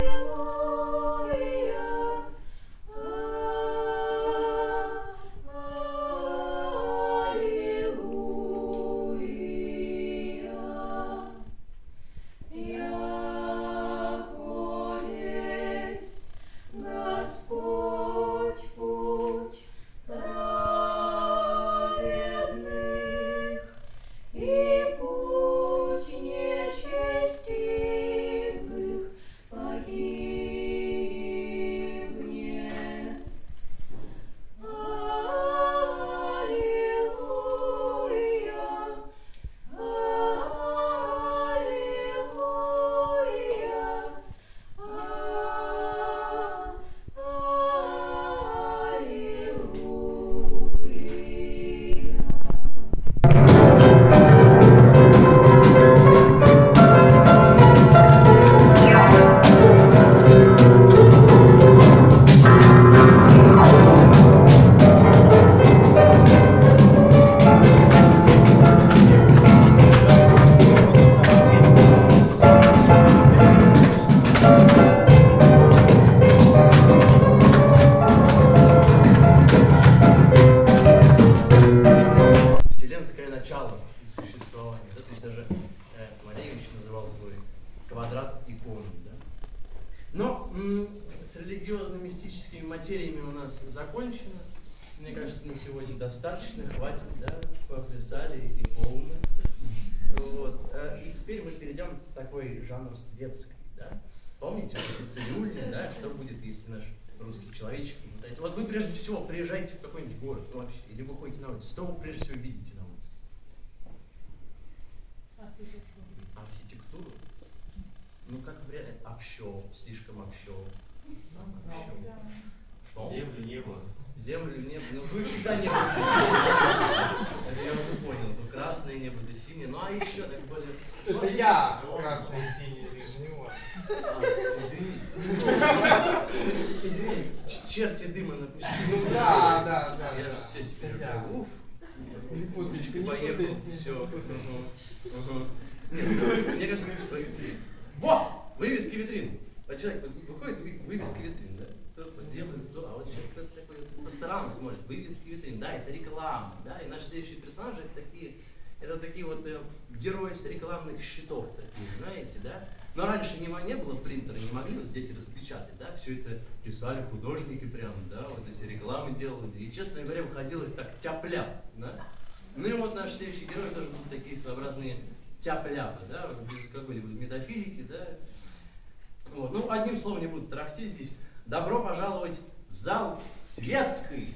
Материями у нас закончено. Мне кажется, на сегодня достаточно, хватит, да, поплясали и полно. Вот. И теперь мы перейдем в такой жанр светский, да. Помните эти цирюльни, да, что будет, если наш русский человечек не пытается. Вот вы прежде всего приезжаете в какой-нибудь город, ну, вообще, или вы ходите на улицу, что вы прежде всего видите на улице? Архитектуру? Ну, как вариант, общо, слишком общо. Землю, небо. Землю, небо. Ну, вы всегда небо. Я уже понял. Ну, красное небо, да синее. Ну, а еще так более... Это я красный, синий, нижнего. Извини, черти дыма напустили. Ну, да. Я же все теперь уф. Не путайте, Поехал, все. Нет, мне кажется, во! Вывески витрин. А человек выходит, вывески витрин, да? Кто по землю, кто, а вот человек кто-то такой вот по сторонам смотрит, вывески витрин, да, это реклама, да, и наши следующие персонажи это такие вот герои с рекламных щитов, такие, знаете, да? Но раньше не было принтера, не могли вот взять и распечатать, да, все это писали художники прям, да, вот эти рекламы делали, и, честно говоря, выходило так тяп-ляп, да? Ну и вот наши следующие герои тоже будут такие своеобразные тяп-ляпы, да, без какой-либо метафизики, да. Вот. Ну, одним словом не буду тарахтеть здесь. Добро пожаловать в зал светский!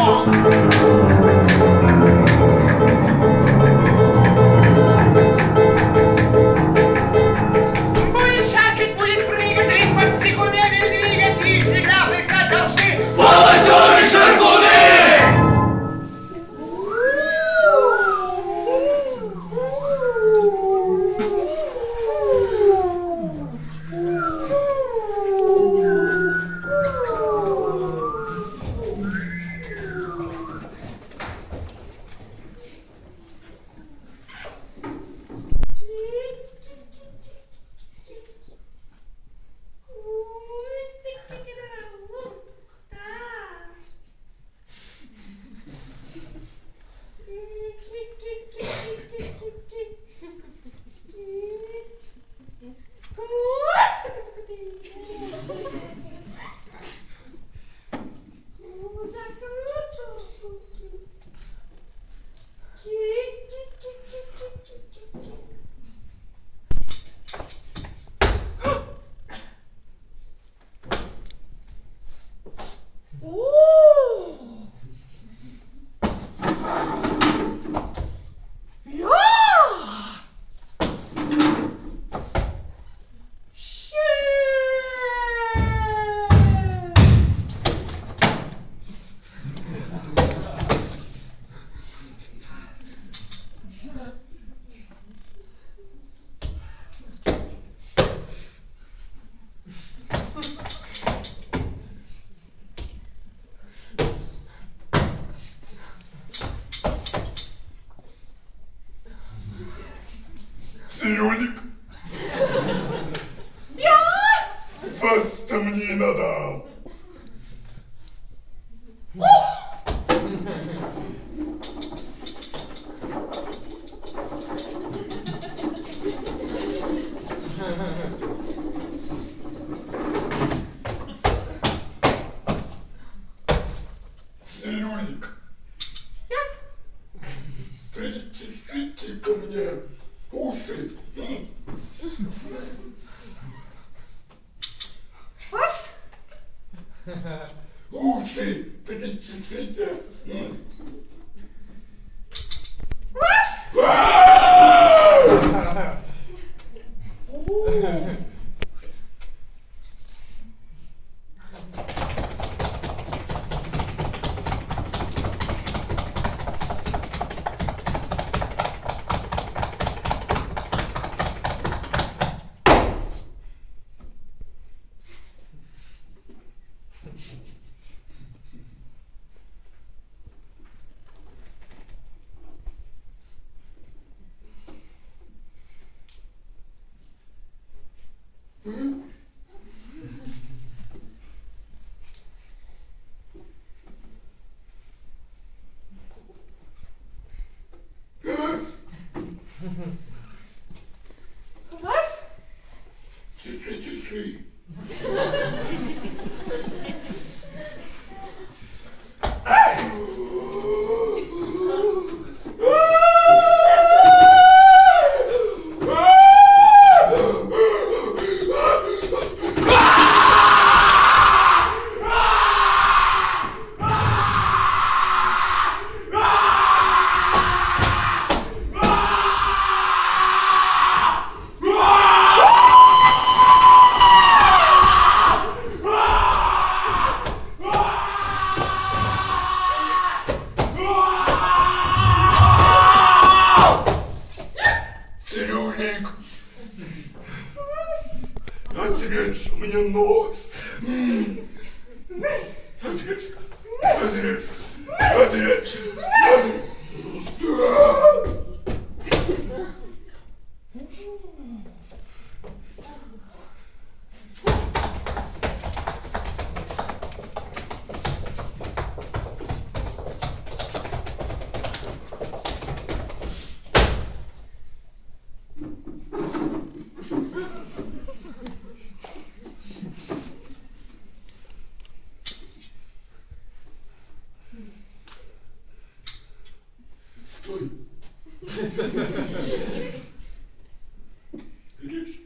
Цирюльник. Вас-то мне надо. Цирюльник. Прицепите ко мне уши. Вас? Уши прицепите. Вас? Вас? Тихо-тихо. Цирюльник. Отрежь мне нос. Отрежь. Отрежь. Отрежь. Стой. Видишь?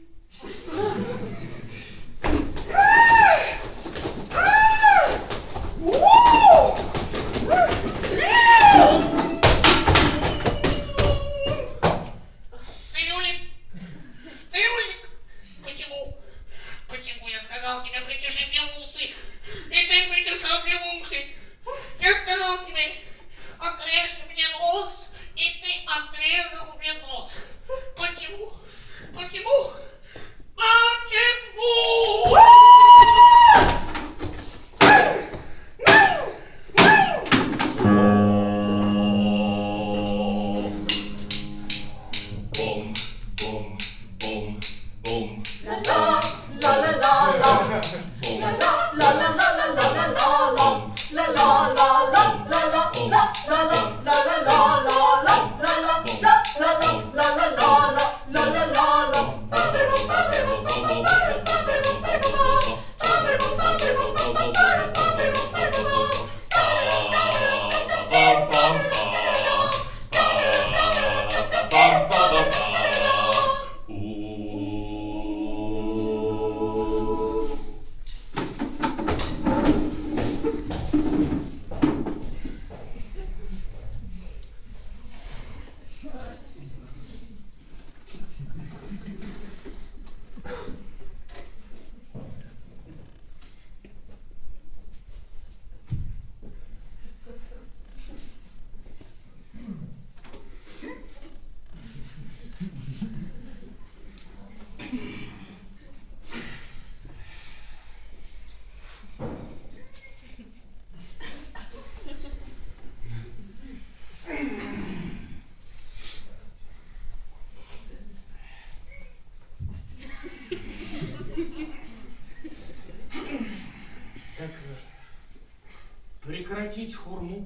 Прекратить хурму.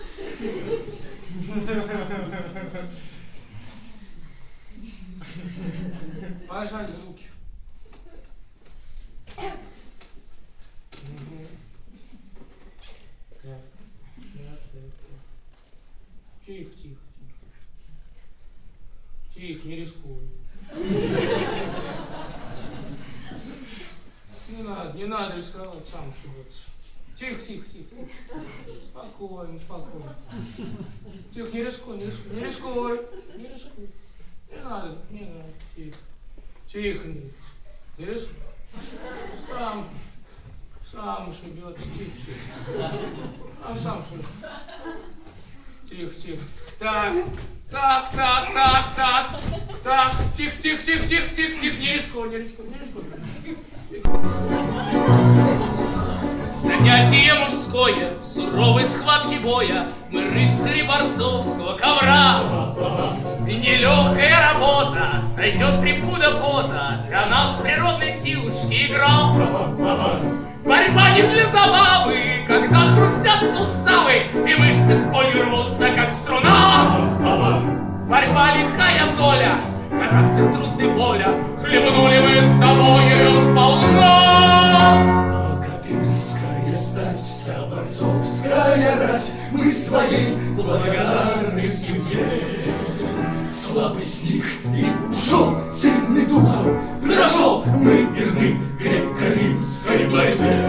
Пожать руки. Так. Тихо, тихо, тихо. Тихо, не рискуй. Не надо рисковать, сам ушибется. Тихо, тихо, тихо. Спокойно, спокойно. Тихо, не рискуй, не рискуй, не рискуй, не рискуй. Не надо, тихо. Тихо, не рискуй. Сам ушибется, тихо. Сам ушибется. Тихо, тихо. Так, тихо, не рискуй, не рискуй, не рискуй. Занятие мужское в суровой схватке боя. Мы рыцари борцовского ковра. И нелегкая работа, сойдет 3 пуда пота. Для нас природной силушки игра. Борьба не для забавы, когда хрустят суставы и мышцы с болью рвутся, как струна. Борьба лихая доля, характер, труд и воля. Хлебнули мы с тобой ее сполна. Богатырская стать, вся борцовская рать, мы своей благодарны судьбе. Слабый сник и ушел, сильный духом дрожал, мы верны греко-римской борьбе.